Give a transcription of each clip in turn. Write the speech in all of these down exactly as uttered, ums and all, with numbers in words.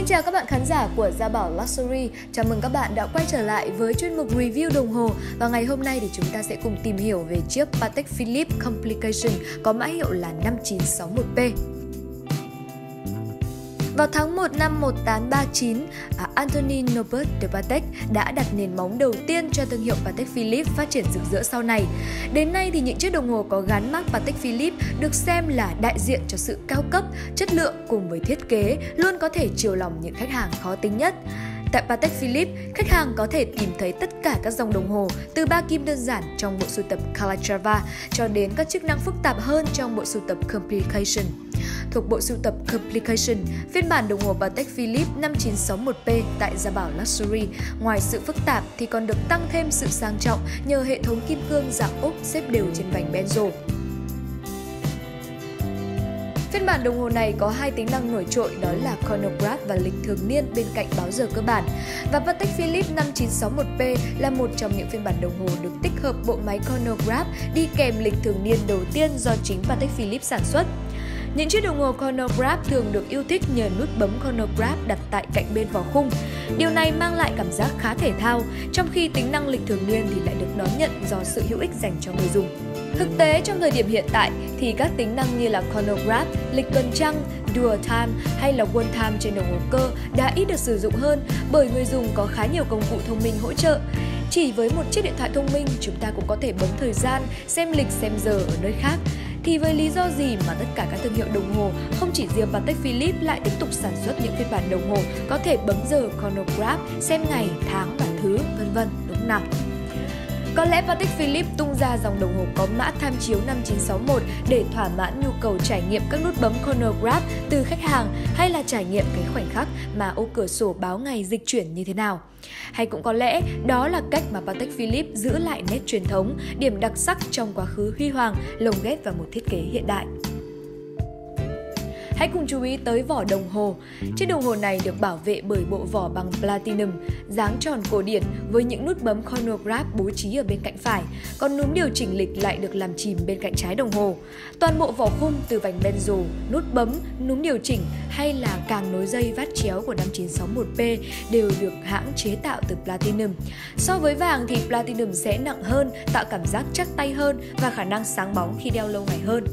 Xin chào các bạn khán giả của Gia Bảo Luxury. Chào mừng các bạn đã quay trở lại với chuyên mục review đồng hồ. Và ngày hôm nay thì chúng ta sẽ cùng tìm hiểu về chiếc Patek Philippe Complication có mã hiệu là năm chín sáu một P. Vào tháng một năm một nghìn tám trăm ba mươi chín, Anthony Norbert de Patek đã đặt nền móng đầu tiên cho thương hiệu Patek Philippe phát triển rực rỡ sau này. Đến nay thì những chiếc đồng hồ có gắn mác Patek Philippe được xem là đại diện cho sự cao cấp, chất lượng cùng với thiết kế luôn có thể chiều lòng những khách hàng khó tính nhất. Tại Patek Philippe, khách hàng có thể tìm thấy tất cả các dòng đồng hồ từ ba kim đơn giản trong bộ sưu tập Calatrava cho đến các chức năng phức tạp hơn trong bộ sưu tập Complication. Thuộc bộ sưu tập Complication, phiên bản đồng hồ Patek Philippe năm chín sáu một P tại Gia Bảo Luxury, ngoài sự phức tạp thì còn được tăng thêm sự sang trọng nhờ hệ thống kim cương dạng ốp xếp đều trên vành bezel. Phiên bản đồng hồ này có hai tính năng nổi trội, đó là chronograph và lịch thường niên bên cạnh báo giờ cơ bản. Và Patek Philippe năm chín sáu một P là một trong những phiên bản đồng hồ được tích hợp bộ máy chronograph đi kèm lịch thường niên đầu tiên do chính Patek Philippe sản xuất. Những chiếc đồng hồ chronograph thường được yêu thích nhờ nút bấm chronograph đặt tại cạnh bên vỏ khung. Điều này mang lại cảm giác khá thể thao, trong khi tính năng lịch thường niên thì lại được đón nhận do sự hữu ích dành cho người dùng. Thực tế, trong thời điểm hiện tại thì các tính năng như là chronograph, lịch tuần trăng, dual time hay là one time trên đồng hồ cơ đã ít được sử dụng hơn bởi người dùng có khá nhiều công cụ thông minh hỗ trợ. Chỉ với một chiếc điện thoại thông minh, chúng ta cũng có thể bấm thời gian, xem lịch, xem giờ ở nơi khác. Thì với lý do gì mà tất cả các thương hiệu đồng hồ, không chỉ riêng Patek Philippe lại tiếp tục sản xuất những phiên bản đồng hồ có thể bấm giờ chronograph, xem ngày, tháng và thứ, vân vân, đúng không nào? Có lẽ Patek Philippe tung ra dòng đồng hồ có mã tham chiếu năm chín sáu một để thỏa mãn nhu cầu trải nghiệm các nút bấm chronograph từ khách hàng, hay là trải nghiệm cái khoảnh khắc mà ô cửa sổ báo ngày dịch chuyển như thế nào. Hay cũng có lẽ đó là cách mà Patek Philippe giữ lại nét truyền thống, điểm đặc sắc trong quá khứ huy hoàng, lồng ghép vào một thiết kế hiện đại. Hãy cùng chú ý tới vỏ đồng hồ. Chiếc đồng hồ này được bảo vệ bởi bộ vỏ bằng platinum, dáng tròn cổ điển với những nút bấm chronograph bố trí ở bên cạnh phải, còn núm điều chỉnh lịch lại được làm chìm bên cạnh trái đồng hồ. Toàn bộ vỏ khung từ vành bezel, nút bấm, núm điều chỉnh hay là càng nối dây vát chéo của năm chín sáu một P đều được hãng chế tạo từ platinum. So với vàng thì platinum sẽ nặng hơn, tạo cảm giác chắc tay hơn và khả năng sáng bóng khi đeo lâu ngày hơn.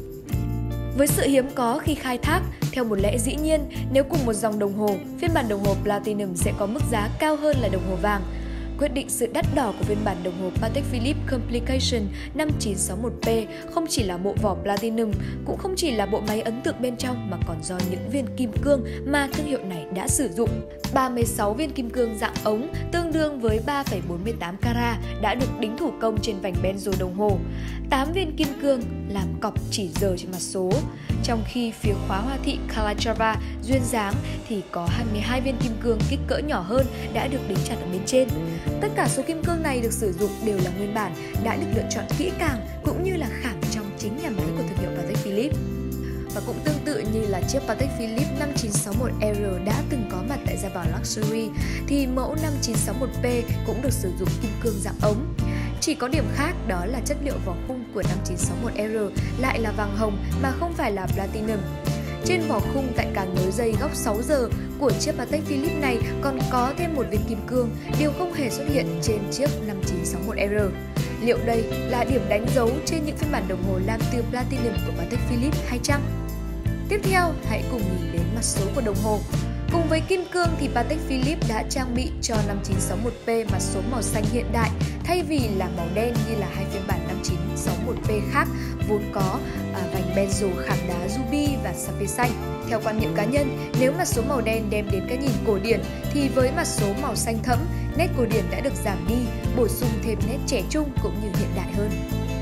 Với sự hiếm có khi khai thác, theo một lẽ dĩ nhiên, nếu cùng một dòng đồng hồ, phiên bản đồng hồ Platinum sẽ có mức giá cao hơn là đồng hồ vàng. Quyết định sự đắt đỏ của phiên bản đồng hồ Patek Philippe Complication năm chín sáu một P không chỉ là bộ vỏ Platinum, cũng không chỉ là bộ máy ấn tượng bên trong mà còn do những viên kim cương mà thương hiệu này đã sử dụng. ba mươi sáu viên kim cương dạng ống tương đương với ba phẩy bốn mươi tám carat đã được đính thủ công trên vành bezel đồng hồ. tám viên kim cương làm cọc chỉ giờ trên mặt số. Trong khi phía khóa hoa thị Calatrava duyên dáng thì có hai mươi hai viên kim cương kích cỡ nhỏ hơn đã được đính chặt ở bên trên. Tất cả số kim cương này được sử dụng đều là nguyên bản, đã được lựa chọn kỹ càng cũng như là khảm trong chính nhà máy của thương hiệu Patek Philippe. Và cũng tương tự như là chiếc Patek Philippe năm chín sáu một R đã từng có mặt tại Gia Bảo Luxury, thì mẫu năm chín sáu một P cũng được sử dụng kim cương dạng ống. Chỉ có điểm khác đó là chất liệu vỏ khung của năm chín sáu một R lại là vàng hồng mà không phải là platinum. Trên vỏ khung tại càng nối dây góc sáu giờ của chiếc Patek Philippe này còn có thêm một viên kim cương, điều không hề xuất hiện trên chiếc năm chín sáu một R. Liệu đây là điểm đánh dấu trên những phiên bản đồng hồ làm từ platinum của Patek Philippe hay chăng? Tiếp theo, hãy cùng nhìn đến mặt số của đồng hồ. Cùng với kim cương thì Patek Philippe đã trang bị cho năm chín sáu một P mặt số màu xanh hiện đại thay vì là màu đen như là hai phiên bản năm chín sáu một P khác vốn có à, vành bezel khảm đá ruby và sapphire xanh. Theo quan niệm cá nhân, nếu mặt số màu đen đem đến cái nhìn cổ điển thì với mặt số màu xanh thẫm, nét cổ điển đã được giảm đi, bổ sung thêm nét trẻ trung cũng như hiện đại hơn.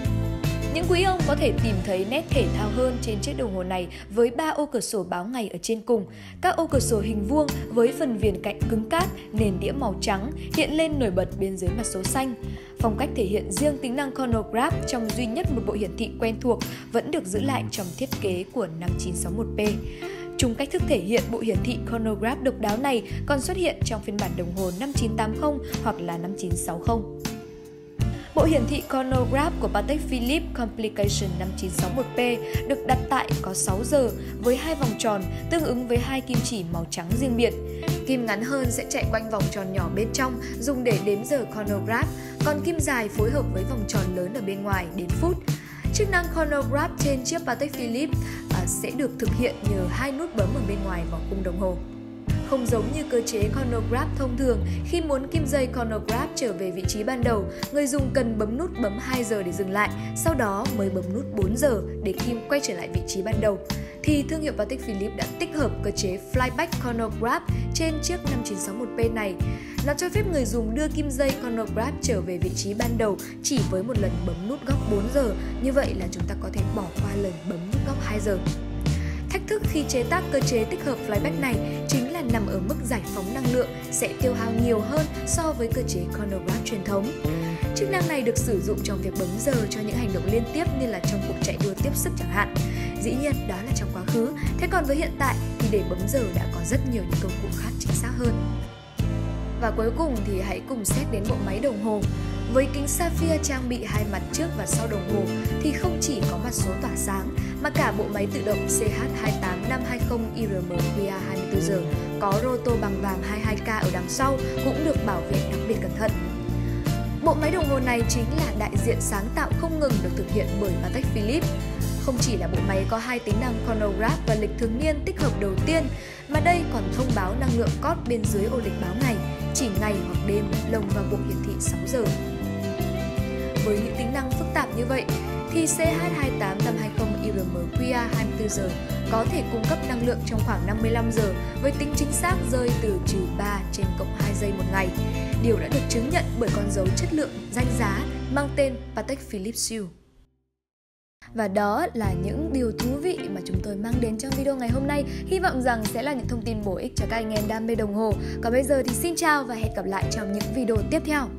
Những quý ông có thể tìm thấy nét thể thao hơn trên chiếc đồng hồ này với ba ô cửa sổ báo ngày ở trên cùng. Các ô cửa sổ hình vuông với phần viền cạnh cứng cáp, nền đĩa màu trắng hiện lên nổi bật bên dưới mặt số xanh. Phong cách thể hiện riêng tính năng chronograph trong duy nhất một bộ hiển thị quen thuộc vẫn được giữ lại trong thiết kế của năm chín sáu một P. Chung cách thức thể hiện bộ hiển thị chronograph độc đáo này còn xuất hiện trong phiên bản đồng hồ năm chín tám không hoặc là năm chín sáu không. Bộ hiển thị chronograph của Patek Philippe Complication năm chín sáu một P được đặt tại có sáu giờ với hai vòng tròn tương ứng với hai kim chỉ màu trắng riêng biệt. Kim ngắn hơn sẽ chạy quanh vòng tròn nhỏ bên trong dùng để đếm giờ chronograph, còn kim dài phối hợp với vòng tròn lớn ở bên ngoài đếm phút. Chức năng chronograph trên chiếc Patek Philippe à, sẽ được thực hiện nhờ hai nút bấm ở bên ngoài vỏ khung đồng hồ. Không giống như cơ chế chronograph thông thường, khi muốn kim dây chronograph trở về vị trí ban đầu, người dùng cần bấm nút bấm hai giờ để dừng lại, sau đó mới bấm nút bốn giờ để kim quay trở lại vị trí ban đầu. Thì thương hiệu Patek Philippe đã tích hợp cơ chế Flyback Chronograph trên chiếc năm chín sáu một P này. Nó cho phép người dùng đưa kim dây chronograph trở về vị trí ban đầu chỉ với một lần bấm nút góc bốn giờ, như vậy là chúng ta có thể bỏ qua lần bấm nút góc hai giờ. Thách thức khi chế tác cơ chế tích hợp flyback này chính là nằm ở mức giải phóng năng lượng sẽ tiêu hao nhiều hơn so với cơ chế chronograph truyền thống. Chức năng này được sử dụng trong việc bấm giờ cho những hành động liên tiếp như là trong cuộc chạy đua tiếp sức chẳng hạn. Dĩ nhiên đó là trong quá khứ, thế còn với hiện tại thì để bấm giờ đã có rất nhiều những công cụ khác chính xác hơn. Và cuối cùng thì hãy cùng xét đến bộ máy đồng hồ. Với kính sapphire trang bị hai mặt trước và sau đồng hồ thì không chỉ có mặt số tỏa sáng mà cả bộ máy tự động C H hai tám năm hai không I R M Q A hai mươi tư giờ có roto bằng vàng hai mươi hai K ở đằng sau cũng được bảo vệ đặc biệt cẩn thận. Bộ máy đồng hồ này chính là đại diện sáng tạo không ngừng được thực hiện bởi Patek Philippe. Không chỉ là bộ máy có hai tính năng chronograph và lịch thường niên tích hợp đầu tiên, mà đây còn thông báo năng lượng cót bên dưới ô lịch báo ngày, chỉ ngày hoặc đêm lồng vào bộ hiển thị sáu giờ. Với những tính năng phức tạp như vậy, thì C H hai tám năm hai không I R M Q A hai mươi tư giờ có thể cung cấp năng lượng trong khoảng năm mươi lăm giờ với tính chính xác rơi từ trừ ba trên cộng hai giây một ngày. Điều đã được chứng nhận bởi con dấu chất lượng danh giá mang tên Patek Philippe Seal. Và đó là những điều thú vị mà chúng tôi mang đến trong video ngày hôm nay. Hy vọng rằng sẽ là những thông tin bổ ích cho các anh em đam mê đồng hồ. Còn bây giờ thì xin chào và hẹn gặp lại trong những video tiếp theo.